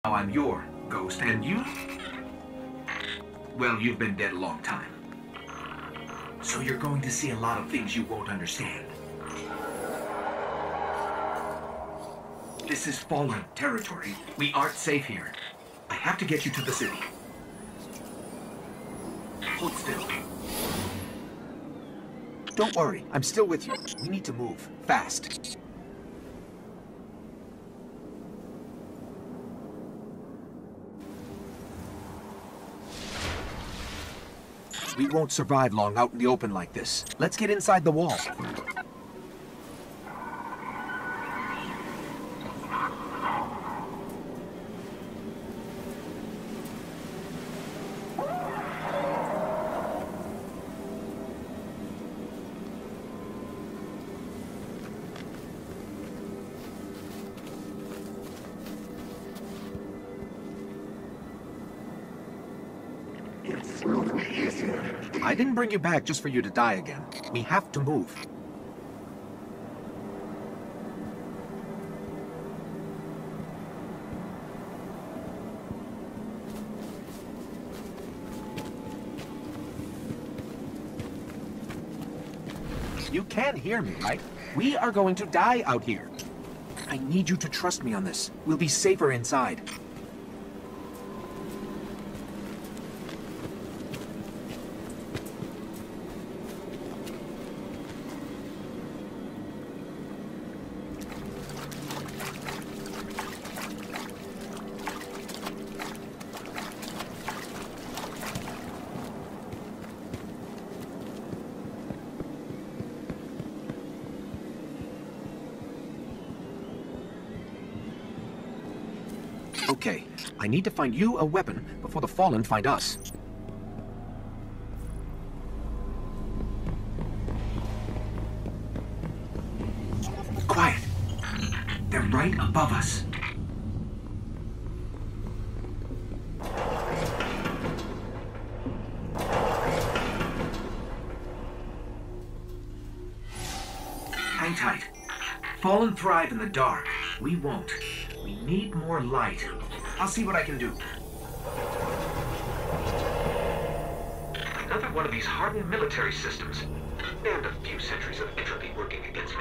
I'm your ghost, and you? Well, you've been dead a long time. So you're going to see a lot of things you won't understand. This is Fallen territory. We aren't safe here. I have to get you to the city. Hold still. Don't worry, I'm still with you. We need to move, fast. We won't survive long out in the open like this. Let's get inside the wall. I didn't bring you back just for you to die again. We have to move. You can hear me, right? We are going to die out here. I need you to trust me on this. We'll be safer inside. Okay, I need to find you a weapon before the Fallen find us. Quiet! They're right above us. Hang tight. Fallen thrive in the dark. We won't. We need more light. I'll see what I can do. Another one of these hardened military systems. And a few centuries of entropy working against me.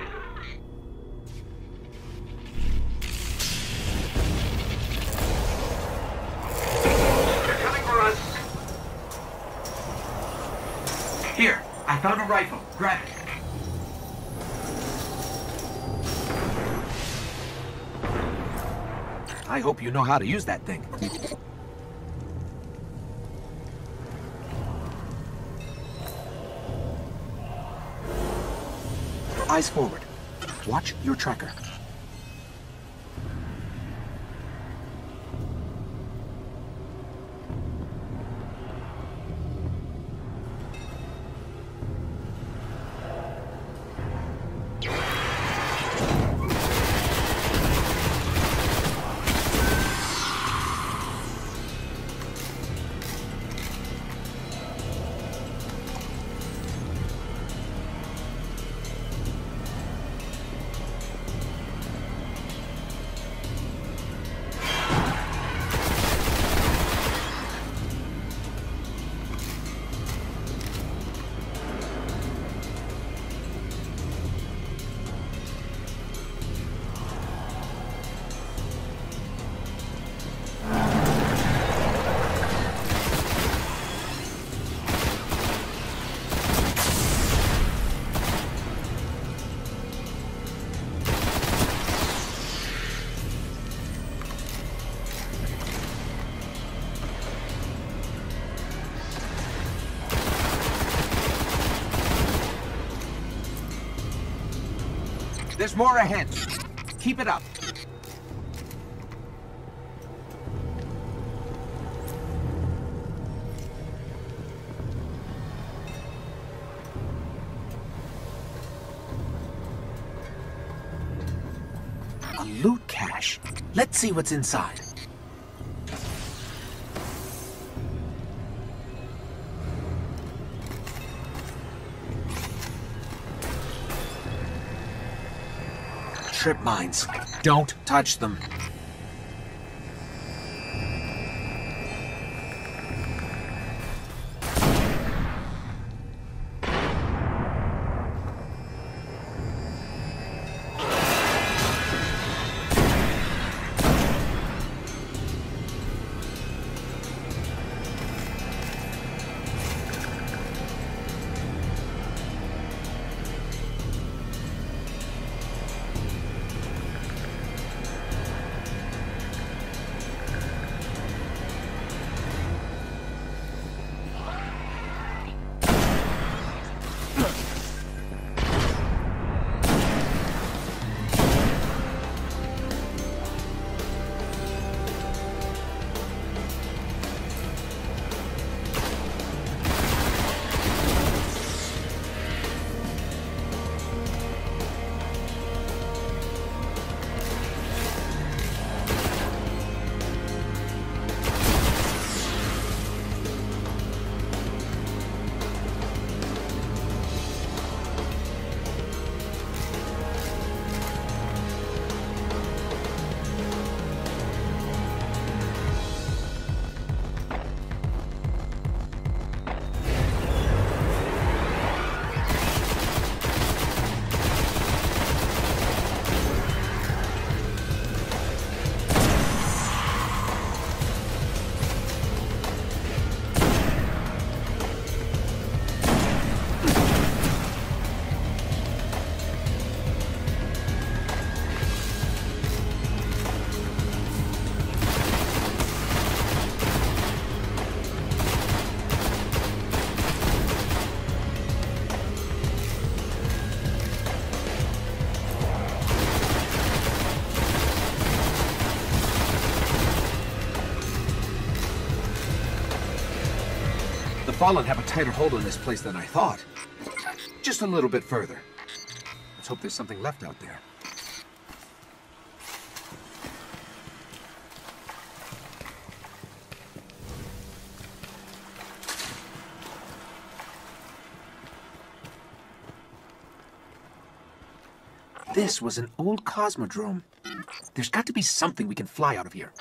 They're coming for us! Here, I found a rifle. Grab it. I hope you know how to use that thing. Eyes forward. Watch your tracker. There's more ahead. Keep it up. A loot cache. Let's see what's inside. Trip mines. Don't touch them. The Fallen have a tighter hold on this place than I thought. Just a little bit further. Let's hope there's something left out there. This was an old cosmodrome. There's got to be something we can fly out of here.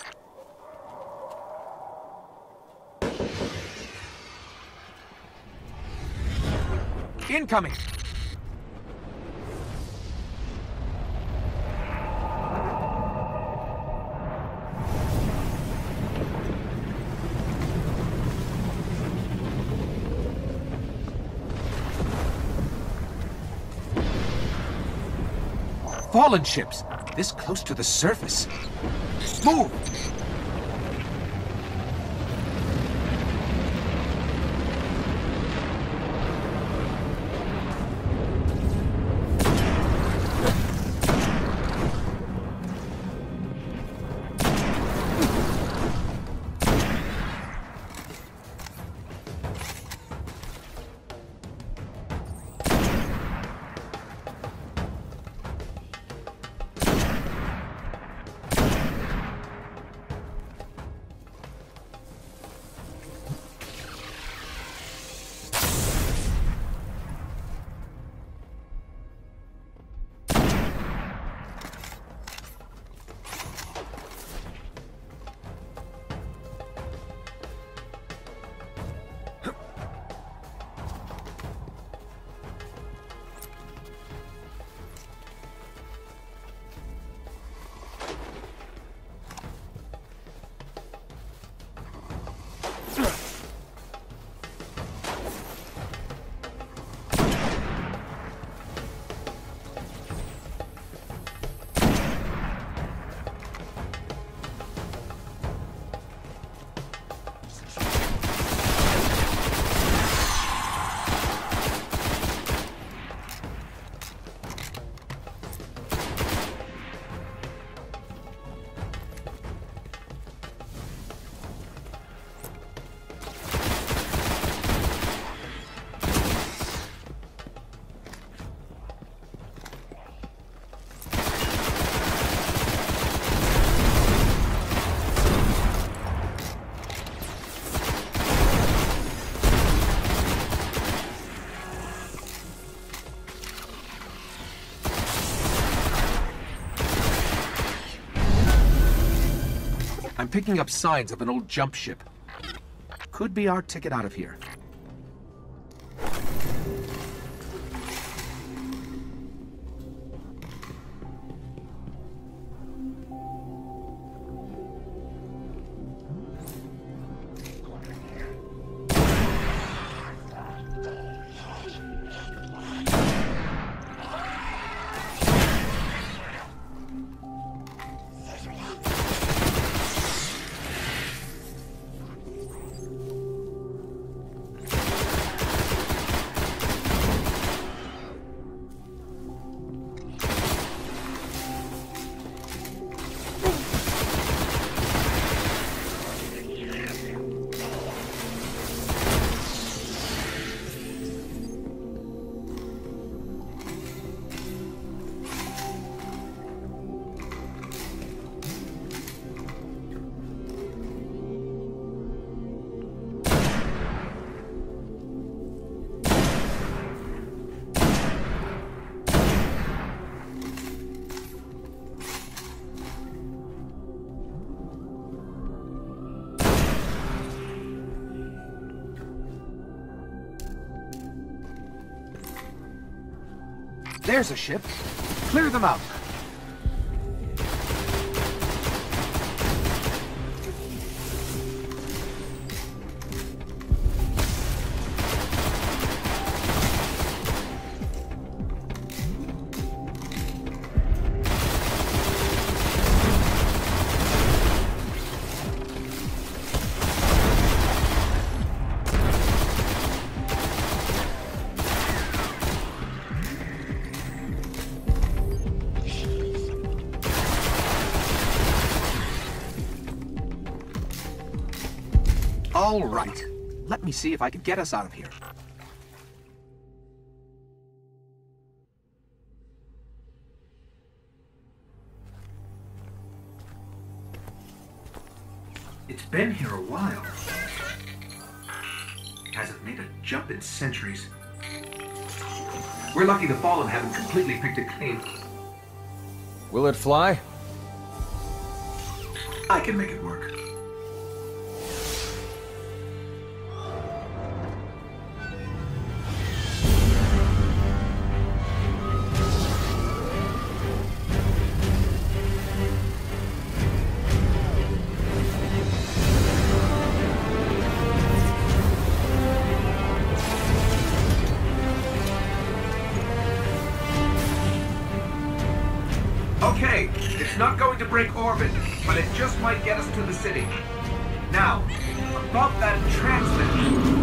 Incoming! Fallen ships, this close to the surface. Move! I'm picking up signs of an old jump ship. Could be our ticket out of here. There's a ship. Clear them out. All right. Let me see if I can get us out of here. It's been here a while. Hasn't made a jump in centuries. We're lucky the Fallen haven't completely picked it clean. Will it fly? I can make it work. Okay, it's not going to break orbit, but it just might get us to the city. Now, above that transmitter,